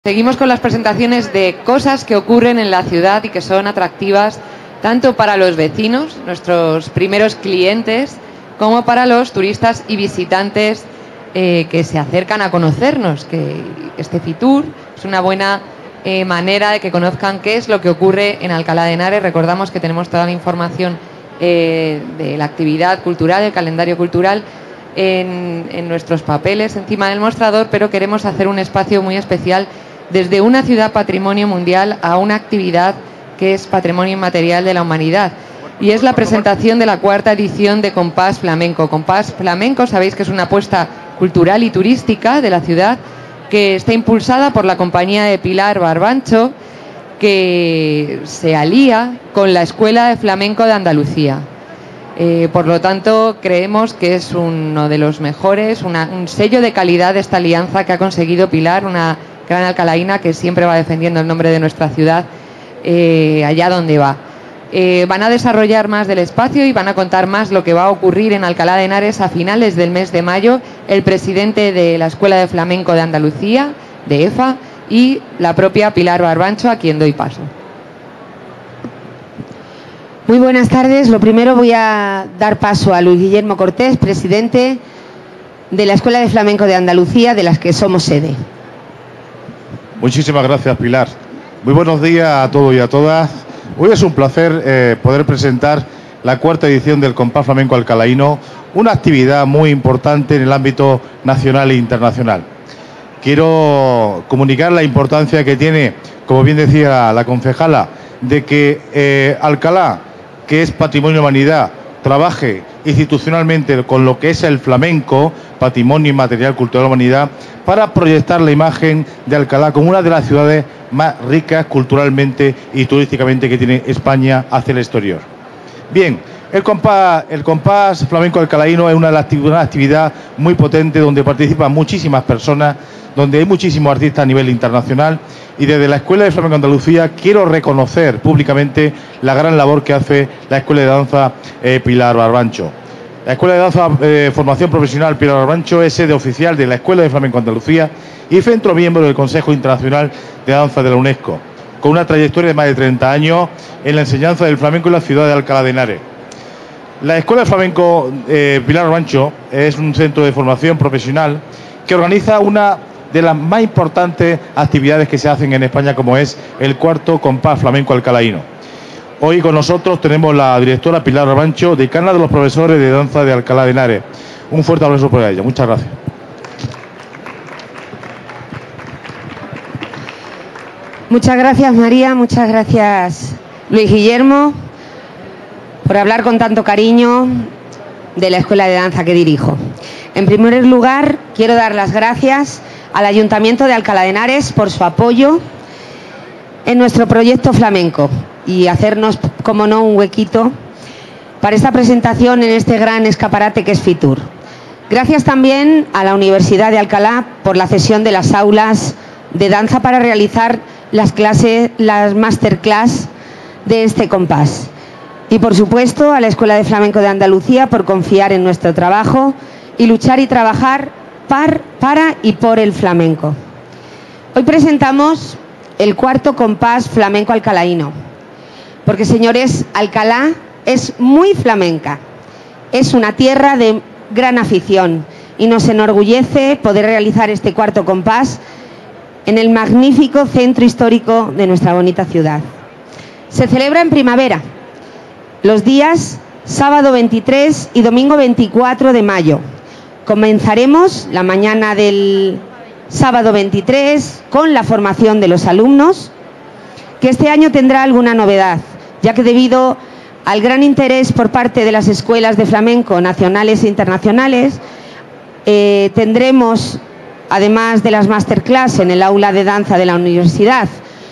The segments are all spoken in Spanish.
Seguimos con las presentaciones de cosas que ocurren en la ciudad y que son atractivas tanto para los vecinos, nuestros primeros clientes, como para los turistas y visitantes que se acercan a conocernos, que este Fitur es una buena manera de que conozcan qué es lo que ocurre en Alcalá de Henares. Recordamos que tenemos toda la información de la actividad cultural, el calendario cultural, en nuestros papeles encima del mostrador, pero queremos hacer un espacio muy especial desde una ciudad patrimonio mundial a una actividad que es patrimonio inmaterial de la humanidad. Y es la presentación de la cuarta edición de Compás Flamenco. Compás Flamenco, sabéis que es una apuesta cultural y turística de la ciudad que está impulsada por la compañía de Pilar Barbancho, que se alía con la Escuela de Flamenco de Andalucía. Por lo tanto, creemos que es uno de los mejores, un sello de calidad de esta alianza que ha conseguido Pilar, una gran alcalaína que siempre va defendiendo el nombre de nuestra ciudad allá donde va. Van a desarrollar más del espacio y van a contar más lo que va a ocurrir en Alcalá de Henares a finales del mes de mayo el presidente de la Escuela de Flamenco de Andalucía, de EFA, y la propia Pilar Barbancho, a quien doy paso. Muy buenas tardes. Lo primero, voy a dar paso a Luis Guillermo Cortés, presidente de la Escuela de Flamenco de Andalucía, de las que somos sede. Muchísimas gracias, Pilar. Muy buenos días a todos y a todas. Hoy es un placer poder presentar la cuarta edición del Compás Flamenco Alcalaíno, una actividad muy importante en el ámbito nacional e internacional. Quiero comunicar la importancia que tiene, como bien decía la concejala, de que Alcalá, que es patrimonio de la humanidad, trabaje institucionalmente con lo que es el flamenco, patrimonio inmaterial cultural de la humanidad, para proyectar la imagen de Alcalá como una de las ciudades más ricas culturalmente y turísticamente que tiene España hacia el exterior. Bien, el compás flamenco alcalaíno es una actividad muy potente donde participan muchísimas personas, donde hay muchísimos artistas a nivel internacional, y desde la Escuela de Flamenco Andalucía quiero reconocer públicamente la gran labor que hace la Escuela de Danza Pilar Barbancho. La Escuela de Danza Formación Profesional Pilar Barbancho es sede oficial de la Escuela de Flamenco Andalucía y centro miembro del Consejo Internacional de Danza de la UNESCO, con una trayectoria de más de 30 años en la enseñanza del flamenco en la ciudad de Alcalá de Henares. La Escuela de Flamenco Pilar Barbancho es un centro de formación profesional que organiza una de las más importantes actividades que se hacen en España, como es el cuarto Compás Flamenco Alcalaíno. Hoy con nosotros tenemos la directora Pilar Barbancho, decana de los profesores de danza de Alcalá de Henares. Un fuerte aplauso por ella. Muchas gracias. Muchas gracias, María. Muchas gracias, Luis Guillermo, por hablar con tanto cariño de la Escuela de Danza que dirijo. En primer lugar, quiero dar las gracias al Ayuntamiento de Alcalá de Henares por su apoyo en nuestro proyecto flamenco y hacernos, como no, un huequito para esta presentación en este gran escaparate que es Fitur. Gracias también a la Universidad de Alcalá por la cesión de las aulas de danza para realizar las masterclass de este compás. Y por supuesto a la Escuela de Flamenco de Andalucía por confiar en nuestro trabajo y luchar y trabajar para y por el flamenco. Hoy presentamos el cuarto compás flamenco alcalaíno, porque, señores, Alcalá es muy flamenca, es una tierra de gran afición y nos enorgullece poder realizar este cuarto compás en el magnífico centro histórico de nuestra bonita ciudad. Se celebra en primavera, los días sábado 23 y domingo 24 de mayo. Comenzaremos la mañana del sábado 23 con la formación de los alumnos, que este año tendrá alguna novedad, ya que debido al gran interés por parte de las escuelas de flamenco nacionales e internacionales, tendremos, además de las masterclass en el aula de danza de la universidad,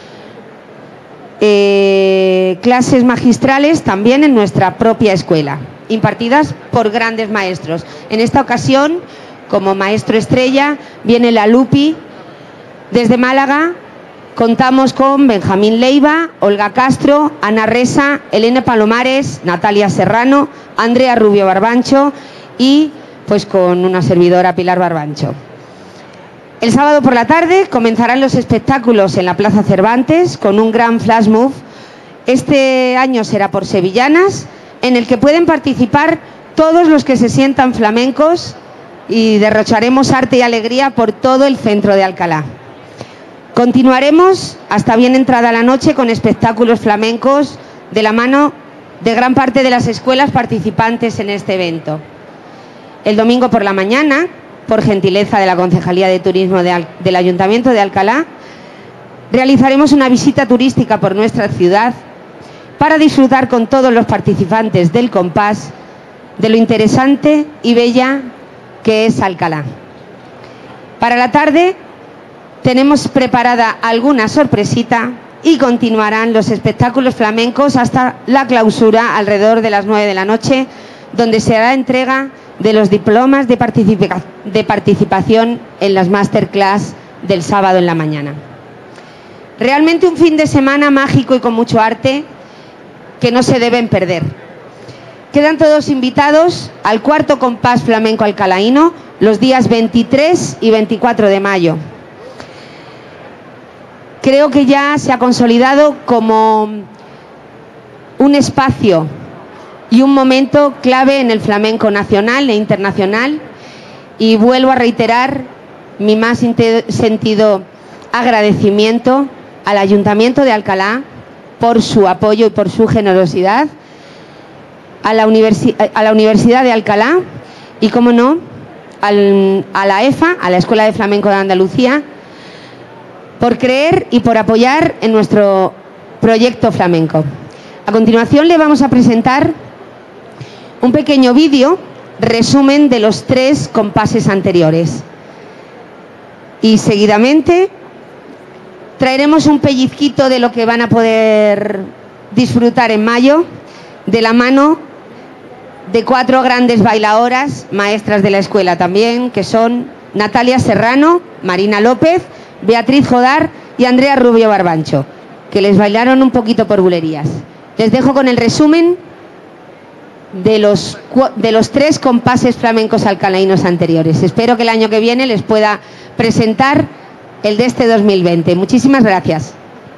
clases magistrales también en nuestra propia escuela, impartidas por grandes maestros. En esta ocasión, como maestro estrella, viene la Lupi. Desde Málaga contamos con Benjamín Leiva, Olga Castro, Ana Resa, Elena Palomares, Natalia Serrano, Andrea Rubio Barbancho y pues con una servidora, Pilar Barbancho. El sábado por la tarde comenzarán los espectáculos en la Plaza Cervantes con un gran flash mob. Este año será por sevillanas, en el que pueden participar todos los que se sientan flamencos y derrocharemos arte y alegría por todo el centro de Alcalá. Continuaremos hasta bien entrada la noche con espectáculos flamencos de la mano de gran parte de las escuelas participantes en este evento. El domingo por la mañana, por gentileza de la Concejalía de Turismo del Ayuntamiento de Alcalá, realizaremos una visita turística por nuestra ciudad para disfrutar con todos los participantes del compás de lo interesante y bella que es Alcalá. Para la tarde tenemos preparada alguna sorpresita y continuarán los espectáculos flamencos hasta la clausura alrededor de las 9 de la noche, donde se hará entrega de los diplomas de participación en las masterclass del sábado en la mañana. Realmente un fin de semana mágico y con mucho arte que no se deben perder. Quedan todos invitados al cuarto compás flamenco alcalaíno los días 23 y 24 de mayo. Creo que ya se ha consolidado como un espacio y un momento clave en el flamenco nacional e internacional, y vuelvo a reiterar mi más sentido agradecimiento al Ayuntamiento de Alcalá por su apoyo y por su generosidad, a la Universidad de Alcalá y, como no, a la EFA, a la Escuela de Flamenco de Andalucía, por creer y por apoyar en nuestro proyecto flamenco. A continuación le vamos a presentar un pequeño vídeo resumen de los 3 compases anteriores. Y seguidamente traeremos un pellizquito de lo que van a poder disfrutar en mayo, de la mano de 4 grandes bailadoras, maestras de la escuela también, que son Natalia Serrano, Marina López, Beatriz Jodar y Andrea Rubio Barbancho, que les bailaron un poquito por bulerías. Les dejo con el resumen de los 3 compases flamencos alcalaínos anteriores. Espero que el año que viene les pueda presentar el de este 2020. Muchísimas gracias.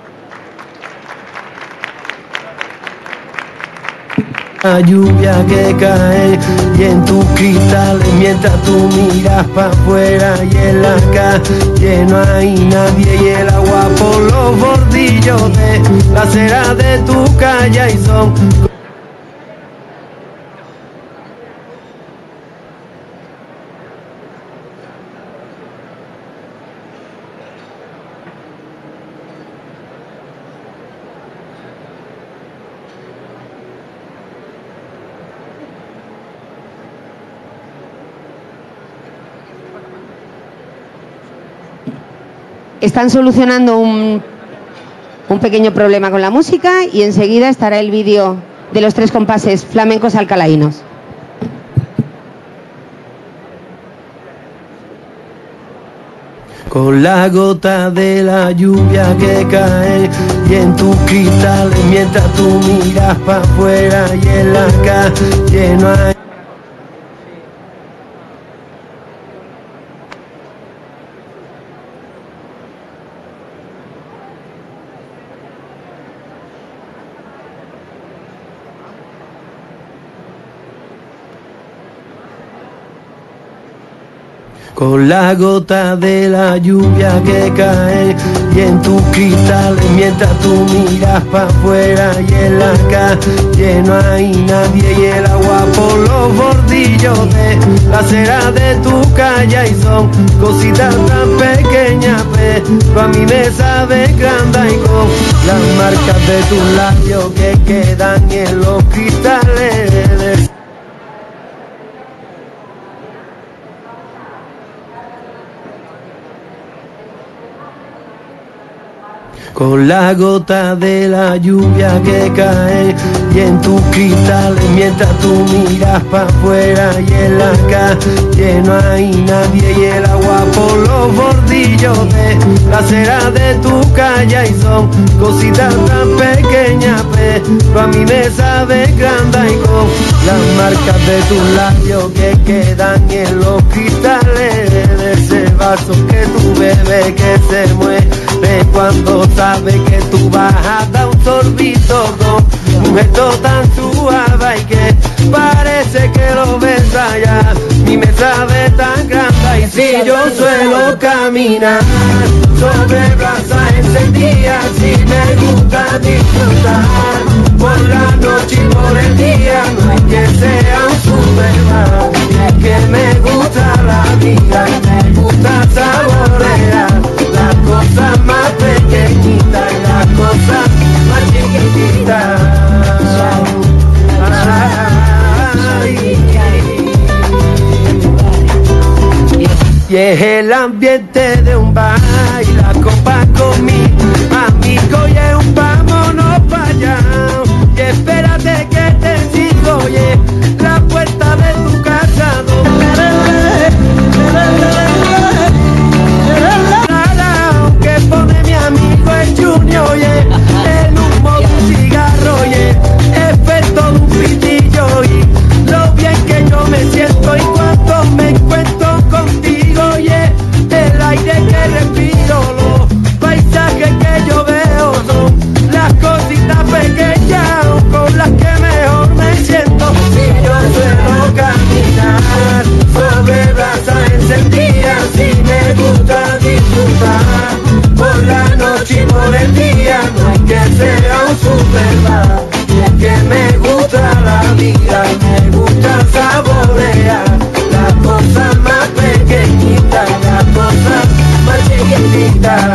La lluvia que cae y en tu cristal, mientras tú miras para afuera y en la calle no hay nadie, y el agua por los bordillos de la acera de tu calle y son Están solucionando un pequeño problema con la música y enseguida estará el vídeo de los 3 compases flamencos alcalaínos. con la gota de la lluvia que cae y en tu cristal, mientras tú miras para afuera y en la calle no hay. Con la gota de la lluvia que cae y en tu cristal, mientras tú miras para afuera y en la calle no hay nadie, y el agua por los bordillos de la acera de tu calle y son cositas tan pequeñas, pero a mí me sabe grande, y con las marcas de tus labios que quedan en los cristales. Con la gota de la lluvia que cae y en tu cristal, mientras tú miras para afuera y en la calle no hay nadie, y el agua por los bordillos de la acera de tu calle y son cositas tan pequeñas, pero a mí me sabe grande, y con las marcas de tus labios que quedan en los cristales se va pasos que tu bebé que se mueve cuando sabe que tú vas a dar un sorbito con un gesto tan suave y que parece que lo besa ya. Mi me sabe tan grande y si yo suelo caminar sobre brasas encendidas, si me gusta disfrutar por la noche y por el día, no es que sea un superman, es que me gusta la vida, me gusta saborear las cosas más pequeñitas y las cosas más chiquititas. Y es el ambiente de un bar y la copa con mi amigo y es un vámonos para allá. Y espérate que te sigo, oye, la puerta de tu casa. Que pone mi amigo el Junior, oye, el humo de un cigarro, oye, efecto de un pitillo y lo bien que yo me siento y cuando me encuentro contigo, oye, el aire que respiro, los paisajes que yo veo son las cositas pequeñas con las que mejor me siento. Si yo suelo caminar sobre brasas encendidas, si me gusta disfrutar por la noche y por el día, no es que sea un superman, es que me gusta la vida, me gusta saborear las cosas más pequeñitas, las cosas más chiquititas.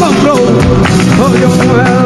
rock and roll. Oh, you